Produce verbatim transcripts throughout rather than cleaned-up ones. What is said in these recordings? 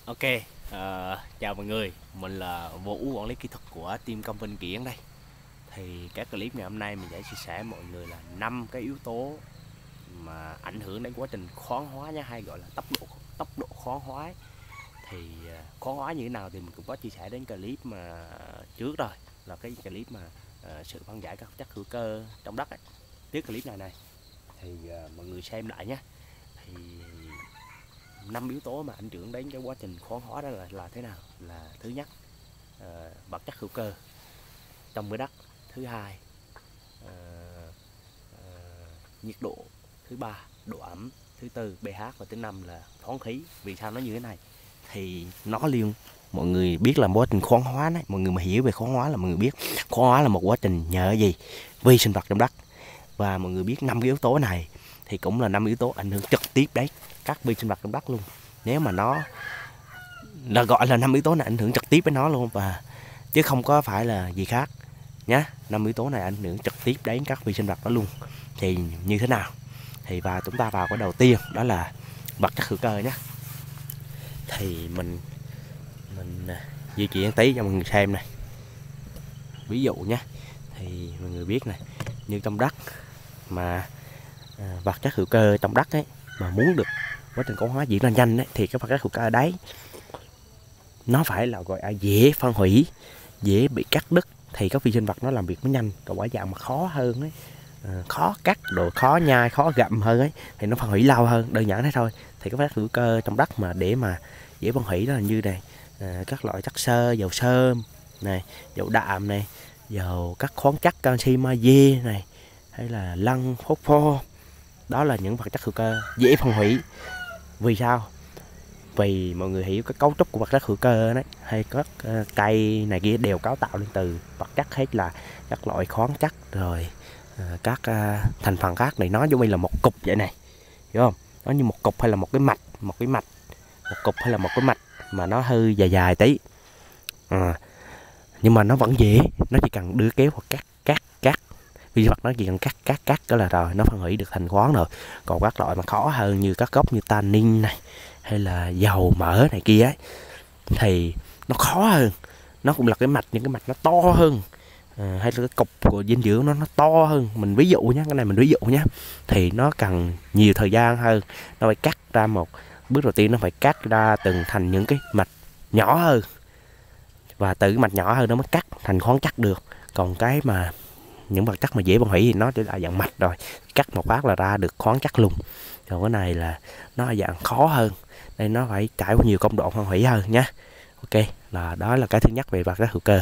Ok, ờ, chào mọi người, mình là Vũ, quản lý kỹ thuật của team công Vinh Kiển đây. Thì cái clip ngày hôm nay mình sẽ chia sẻ với mọi người là năm cái yếu tố mà ảnh hưởng đến quá trình khoáng hóa nhá, hay gọi là tốc độ tốc độ khoáng hóa ấy. Thì ờ, khoáng hóa như thế nào thì mình cũng có chia sẻ đến clip mà trước rồi, là cái clip mà ờ, sự phân giải các chất hữu cơ trong đất ấy. Tiếp clip này này thì ờ, mọi người xem lại nhé. Thì năm yếu tố mà ảnh hưởng đến cái quá trình khoáng hóa đó là là thế nào? Là thứ nhất, ờ, vật chất hữu cơ trong cái đất. Thứ hai, ờ, ờ, nhiệt độ. Thứ ba, độ ẩm. Thứ tư, pH. Và thứ năm là thoáng khí. Vì sao nó như thế này? Thì nó liên mọi người biết là quá trình khoáng hóa đấy, mọi người mà hiểu về khoáng hóa là mọi người biết khoáng hóa là một quá trình nhờ gì? Vi sinh vật trong đất. Và mọi người biết năm cái yếu tố này thì cũng là năm yếu tố ảnh hưởng trực tiếp đấy các vi sinh vật trong đất luôn. Nếu mà nó là gọi là năm yếu tố này ảnh hưởng trực tiếp với nó luôn, và chứ không có phải là gì khác nhé. Năm yếu tố này ảnh hưởng trực tiếp đến các vi sinh vật đó luôn. Thì như thế nào? Thì và chúng ta vào cái đầu tiên, đó là vật chất hữu cơ nhé. Thì mình mình di chuyển tí cho mọi người xem này. Ví dụ nhé, thì mọi người biết này, như trong đất mà à, vật chất hữu cơ trong đất ấy mà muốn được quá trình khoáng hóa diễn ra nhanh ấy, thì cái vật chất hữu cơ ở đấy nó phải là gọi là dễ phân hủy, dễ bị cắt đứt, thì các vi sinh vật nó làm việc mới nhanh. Còn quả dạng mà khó hơn ấy, à, khó cắt, đồ khó nhai, khó gặm hơn ấy, thì nó phân hủy lâu hơn, đơn giản thế thôi. Thì các vật chất hữu cơ trong đất mà để mà dễ phân hủy đó là như này, à, các loại chất xơ, dầu xơm này, dầu đạm này, dầu các khoáng chất canxi, magie này, hay là lăng, phosphor. Đó là những vật chất hữu cơ dễ phân hủy. Vì sao? Vì mọi người hiểu cái cấu trúc của vật chất hữu cơ đấy, hay các uh, cây này kia đều cấu tạo lên từ vật chất hết, là các loại khoáng chất rồi uh, các uh, thành phần khác này. Nó giống như là một cục vậy này, hiểu không? Nó như một cục hay là một cái mạch, một cái mạch, một cục hay là một cái mạch mà nó hơi dài dài tí, à, nhưng mà nó vẫn dễ, nó chỉ cần đưa kéo hoặc cắt cắt cắt vi sinh vật nó chỉ cần cắt cắt cắt đó là rồi, nó phân hủy được thành khoáng rồi. Còn các loại mà khó hơn như các gốc như tannin này, hay là dầu mỡ này kia ấy, thì nó khó hơn, nó cũng là cái mạch, những cái mạch nó to hơn, à, hay là cái cục của dinh dưỡng nó nó to hơn. Mình ví dụ nhé, cái này mình ví dụ nhé, thì nó cần nhiều thời gian hơn. Nó phải cắt ra một bước đầu tiên, nó phải cắt ra từng thành những cái mạch nhỏ hơn, và từ cái mạch nhỏ hơn nó mới cắt thành khoáng chất được. Còn cái mà những vật chất mà dễ phân hủy thì nó chỉ là dạng mạch rồi, cắt một phát là ra được khoáng chất luôn. Còn cái này là nó là dạng khó hơn, nên nó phải trải qua nhiều công đoạn phân hủy hơn nhé. Ok, là đó là cái thứ nhất về vật chất hữu cơ.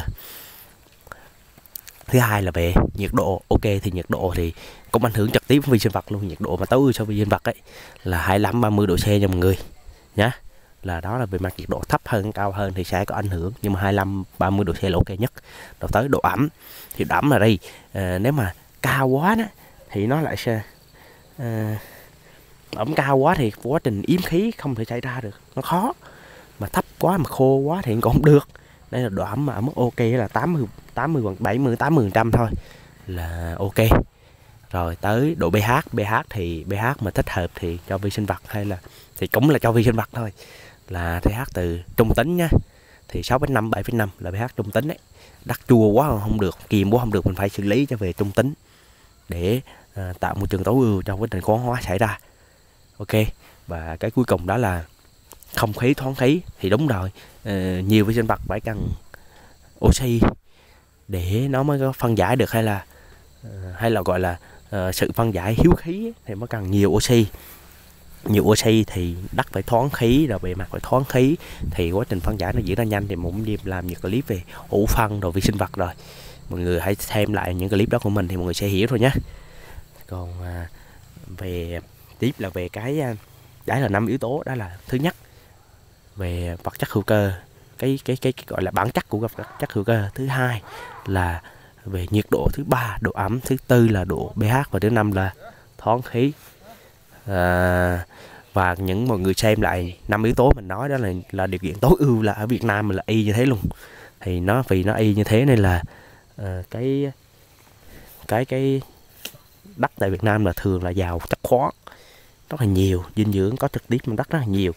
Thứ hai là về nhiệt độ. Ok, thì nhiệt độ thì cũng ảnh hưởng trực tiếp với vi sinh vật luôn. Nhiệt độ mà tối ưu cho vi sinh vật ấy là hai mươi lăm ba mươi độ C cho mọi người nhé. Là đó là về mặt nhiệt độ, thấp hơn cao hơn thì sẽ có ảnh hưởng, nhưng mà hai mươi lăm ba mươi độ C là ok nhất. Rồi tới độ ẩm, thì độ ẩm là đây, à, nếu mà cao quá đó thì nó lại sẽ à, ẩm cao quá thì quá trình yếm khí không thể xảy ra được, nó khó. Mà thấp quá mà khô quá thì cũng không được. Đây là độ ẩm mà ở mức ok là tám mươi tám mươi bảy mươi tám mươi phần trăm thôi là ok. Rồi tới độ pH. pH thì pH mà thích hợp thì cho vi sinh vật, hay là thì cũng là cho vi sinh vật thôi, là pH từ trung tính nhá. Thì sáu phẩy năm bảy phẩy năm là pH trung tính đấy. Đắt chua quá không được, kiềm quá không được, mình phải xử lý cho về trung tính để à, tạo môi trường tối ưu cho quá trình khoáng hóa xảy ra. Ok, và cái cuối cùng đó là không khí, thoáng khí. Thì đúng rồi, à, nhiều vi sinh vật phải cần oxy để nó mới có phân giải được, hay là à, hay là gọi là à, sự phân giải hiếu khí thì mới cần nhiều oxy. Nhiều oxy thì đất phải thoáng khí, rồi bề mặt phải thoáng khí, thì quá trình phân giải nó diễn ra nhanh. Thì mình cũng làm những clip về ủ phân rồi vi sinh vật rồi, mọi người hãy xem lại những clip đó của mình thì mọi người sẽ hiểu rồi nhé. Còn à, về tiếp là về cái đấy là năm yếu tố. Đó là thứ nhất về vật chất hữu cơ, cái cái cái, cái gọi là bản chất của vật chất hữu cơ. Thứ hai là về nhiệt độ. Thứ ba độ ẩm. Thứ tư là độ pH, và thứ năm là thoáng khí. À, và những mọi người xem lại năm yếu tố mình nói đó là là điều kiện tối ưu là ở Việt Nam mình là y như thế luôn. Thì nó vì nó y như thế nên là à, cái cái cái đất tại Việt Nam là thường là giàu chất khoáng rất là nhiều, dinh dưỡng có trực tiếp trong đất rất là nhiều.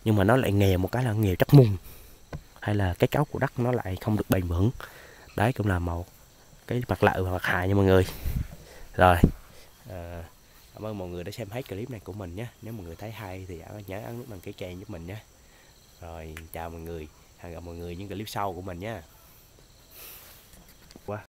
nhưng mà nó lại nghèo một cái là nghèo chất mùn, hay là cái cấu của đất nó lại không được bền vững. Đấy cũng là một cái mặt lợi và mặt hại nha mọi người. Rồi à, cảm ơn mọi người đã xem hết clip này của mình nhé. Nếu mọi người thấy hay thì nhớ ấn nút đăng ký kênh giúp mình nhé. Rồi chào mọi người, hẹn gặp mọi người những clip sau của mình nhé.